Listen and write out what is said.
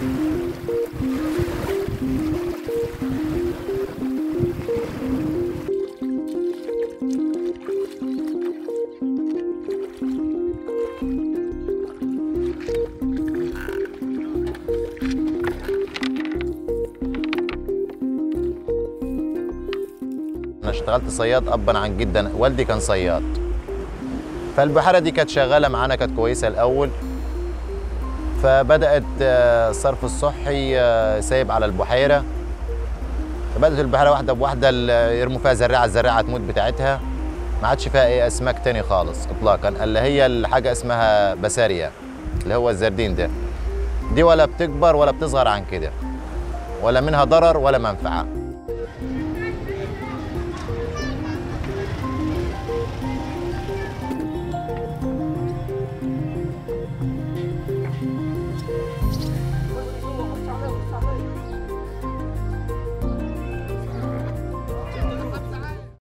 أنا اشتغلت صياد أبا عن جدا، والدي كان صياد. فالبحيرة دي كانت شغالة معانا، كانت كويسة الأول. فبدأت الصرف الصحي سايب على البحيرة، فبدأت البحيرة واحدة بواحدة يرموا فيها زراعة، الزراعة تموت بتاعتها، ما عادش فيها أي أسماك تاني خالص إطلاقا، اللي هي الحاجة اسمها بسارية اللي هو الزردين ده. دي ولا بتكبر ولا بتصغر عن كده، ولا منها ضرر ولا منفعة.